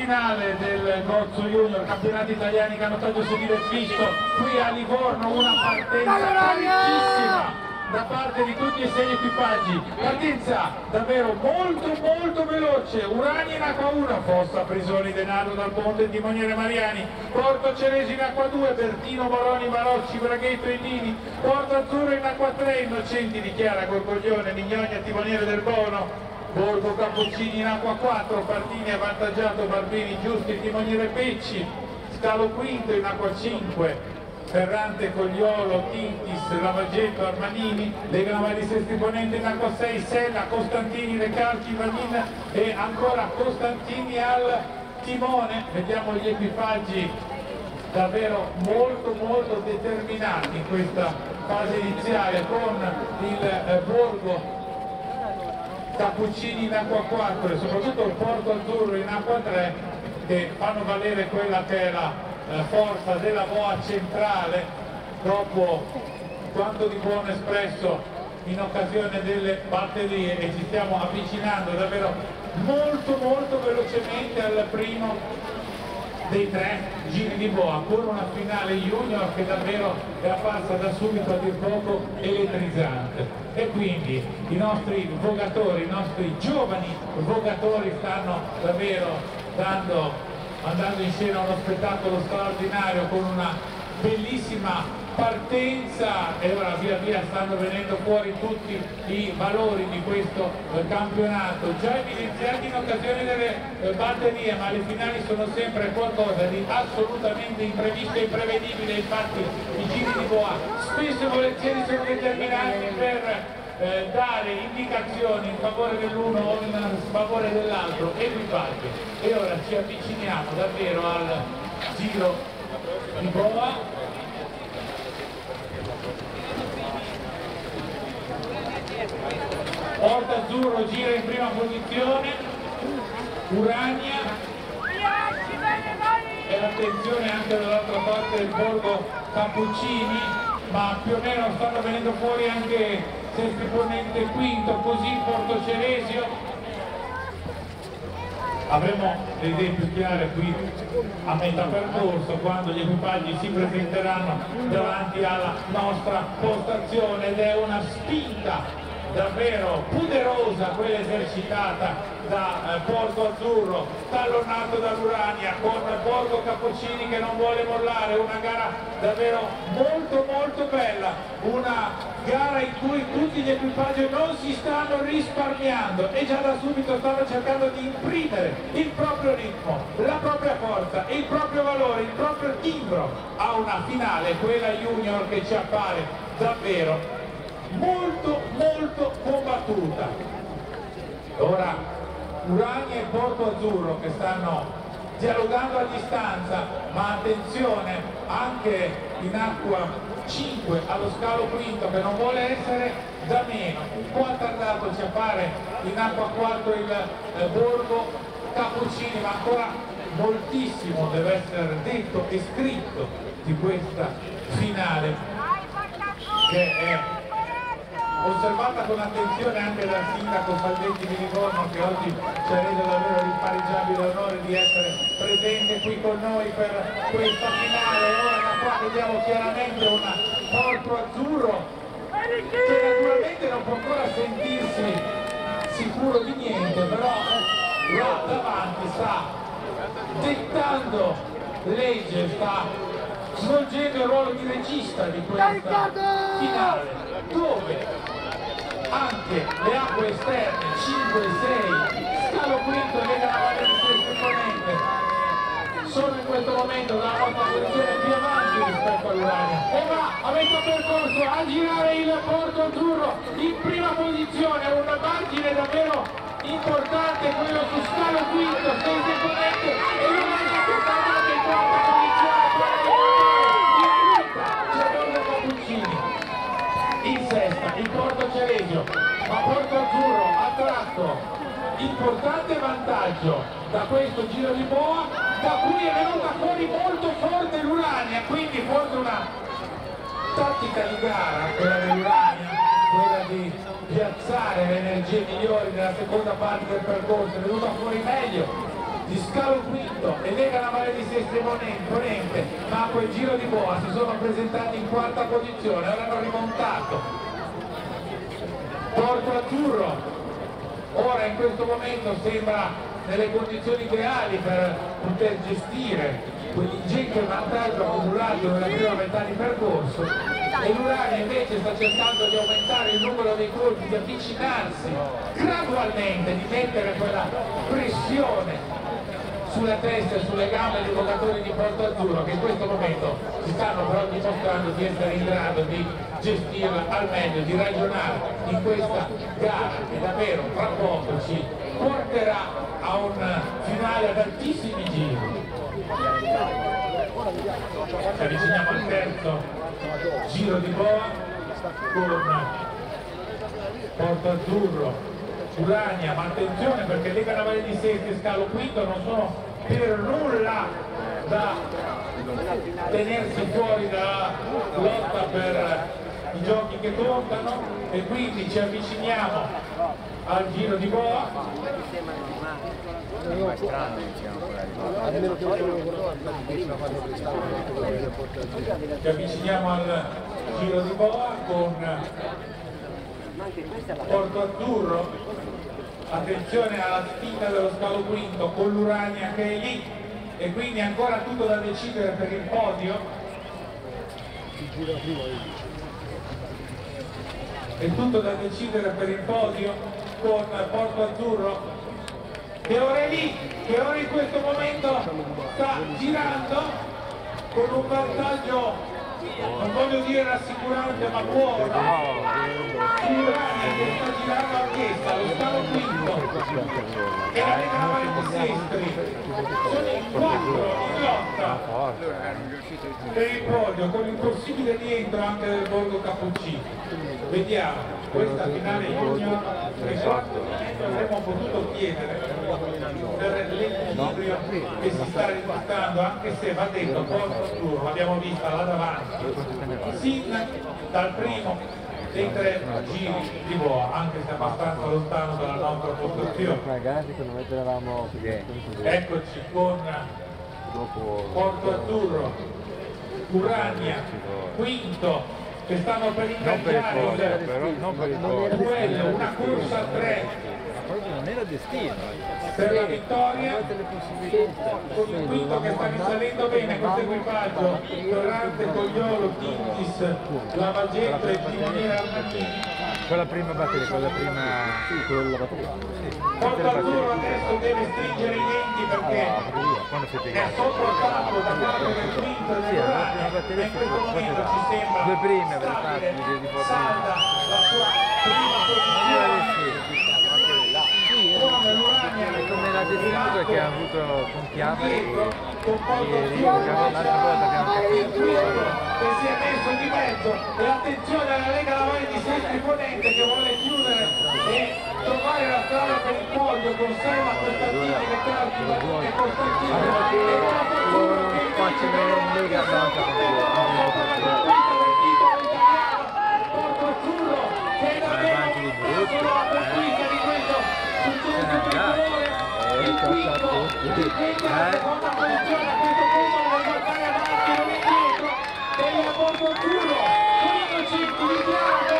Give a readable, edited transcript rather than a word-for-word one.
finale del Gozzo Junior, campionati italiani canottaggio sedile visto qui a Livorno, una partenza carichissima da parte di tutti e sei gli equipaggi, partenza davvero molto veloce. Urania in acqua 1, Fossa Prisoni Denaro dal Ponte, Timoniere Mariani, Porto Ceresi in acqua 2, Bertino Moroni Marocci Braghetto e Nini, Porto Azzurro in acqua 3, Innocenti di Chiara Gorgoglione Mignogna Timoniere del Bono, Borgo Cappuccini in acqua 4, Partini avvantaggiato Barbini Giusti Timoniere Pecci, Scalo Quinto in acqua 5, Ferrante, Cogliolo, Tintis, Lavagetto, Armanini, Lega Navali Sesti Ponente in acqua 6, Sella, Costantini, Recalci, Vanina e ancora Costantini al timone. Vediamo gli equipaggi davvero molto determinati in questa fase iniziale, con il Borgo Cappuccini in acqua 4 e soprattutto il Porto Azzurro in acqua 3 che fanno valere quella che è la forza della boa centrale dopo quanto di buono espresso in occasione delle batterie, e ci stiamo avvicinando davvero molto velocemente al primo dei 3 giri di boa, con una finale junior che davvero è apparsa da subito a dir poco elettrizzante, e quindi i nostri vogatori, i nostri giovani vogatori stanno davvero andando in scena uno spettacolo straordinario con una bellissima partenza, e ora via stanno venendo fuori tutti i valori di questo campionato, già evidenziati in occasione delle batterie, ma le finali sono sempre qualcosa di assolutamente imprevisto e imprevedibile. Infatti i giri di boa spesso e volentieri sono determinanti per dare indicazioni in favore dell'uno o in favore dell'altro equipaggio. E ora ci avviciniamo davvero al giro di boa. Porto Azzurro gira in prima posizione, Urania, e attenzione anche dall'altra parte del Borgo Cappuccini, ma più o meno stanno venendo fuori anche Sesti Ponente quinto, così Porto Ceresio. Avremo le idee più chiare qui a metà percorso, quando gli equipaggi si presenteranno davanti alla nostra postazione, ed è una spinta davvero poderosa quella esercitata da Porto Azzurro, tallonato dall'Urania, con Borgo Cappuccini che non vuole mollare. Una gara davvero molto bella, una gara in cui tutti gli equipaggi non si stanno risparmiando e già da subito stanno cercando di imprimere il proprio ritmo, la propria forza, il proprio valore, il proprio timbro a una finale, quella junior, che ci appare davvero molto combattuta. Ora Urania e Porto Azzurro che stanno dialogando a distanza, ma attenzione anche in acqua 5 allo Scalo Quinto, che non vuole essere da meno. Un po' attardato ci appare in acqua 4 il Borgo Cappuccini, ma ancora moltissimo deve essere detto e scritto di questa finale, che è osservata con attenzione anche dal sindaco Salvetti di Livorno, che oggi ci ha reso davvero l'impareggiabile onore di essere presente qui con noi per questa finale. Ora da qua vediamo chiaramente un Porto Azzurro che naturalmente non può ancora sentirsi sicuro di niente, però là davanti sta dettando legge, sta svolgendo il ruolo di regista di questa finale, dove anche le acque esterne 5 e 6, Scalo Quinto e Lega Navale Sesti Ponente sono in questo momento dalla nostra posizione più avanti rispetto all'Urania, e va a metà percorso a girare il Porto Azzurro in prima posizione, un margine davvero importante quello su Scalo Quinto, Sesti Ponente e l'Urania che sta andando in quarta posizione. In sesta il Porto Ceresio, ma Porto Azzurro ha tratto importante vantaggio da questo giro di boa, da cui è venuta fuori molto forte l'Urania, quindi forse una tattica di gara quella dell'Urania, quella di piazzare le energie migliori nella seconda parte del percorso, è venuta fuori meglio di Scalo Quinto e Lega Navale di Sestri Ponente, ma a quel giro di boa si sono presentati in quarta posizione, ora hanno rimontato. Porto Azzurro ora in questo momento sembra nelle condizioni ideali per poter gestire quell'ingente vantaggio accumulato nella prima metà di percorso, e l'Urania invece sta cercando di aumentare il numero dei colpi, di avvicinarsi gradualmente, di mettere quella pressione sulla testa e sulle gambe dei giocatori di Porto Azzurro, che in questo momento si stanno però dimostrando di essere in grado di gestirla al meglio, di ragionare in questa gara che davvero fra poco ci porterà a un finale ad altissimi giri. Ci avviciniamo al terzo giro di boa con Porto Azzurro, Urania, ma attenzione perché Lega Navale di Sestri e Scalo Quinto non sono per nulla da tenersi fuori dalla lotta per i giochi che contano, e quindi ci avviciniamo al giro di boa. Ci avviciniamo al giro di boa con Porto Azzurro, attenzione alla spinta dello Scalo Quinto con l'Urania che è lì, e quindi ancora tutto da decidere per il podio. È tutto da decidere per il podio con Porto Azzurro che ora è lì, che ora in questo momento sta girando con un vantaggio, non voglio dire rassicurante ma buono, Urania che sta girando anch'essa, lo Scalo Quinto e la Lega Navale di Sestri sono in 4 in lotta per il podio, con il possibile rientro anche del Borgo Cappuccino. Vediamo questa finale junior che quanto avremmo potuto chiedere per l'equilibrio che si sta registrando, anche se va detto Porto Azzurro l'abbiamo vista là davanti sin dal primo dei 3 giri di boa, anche se abbastanza lontano dalla nostra postazione. Eccoci con Porto Azzurro, Urania, Quinto, che stanno per ingaggiare il duello, una corsa a 3 non era destino per la vittoria, con il Quinto che sta risalendo bene questo equipaggio, Torrante, Cogliolo, Tintis, Lavaggetto e Timoniere Armantini. con la prima batteria, con la prima... Sì, con la batteria. Porto Azzurro adesso deve stringere i denti perché è sotto il campo da parte del Quinto e dell'Urania, ma in questo momento ci sembra due prime stabile, salda la sua prima posizione. È come la destinata che ha avuto con Chiave ieri, l'altra volta abbiamo capito che si è messo di mezzo, e attenzione alla Lega Navale di Sestri Ponente che vuole chiudere e trovare la strada per il podio con Selma Costantini, Le Carpi, e Costantini e Porto Azzurro che invece deve Lega Porto Azzurro che è davvero solo la conquista di questo successo tricolore. Il Quinto che prende la seconda posizione, a questo punto deve guardare avanti, non indietro, e il Porto Azzurro con Innocenti di Chiara